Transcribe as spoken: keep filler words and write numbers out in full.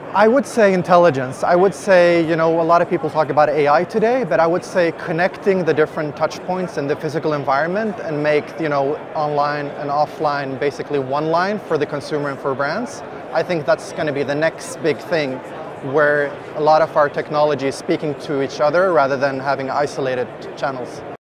I would say intelligence. I would say, you know, a lot of people talk about A I today, but I would say connecting the different touch points in the physical environment and make, you know, online and offline basically one line for the consumer and for brands. I think that's going to be the next big thing, where a lot of our technology is speaking to each other rather than having isolated channels.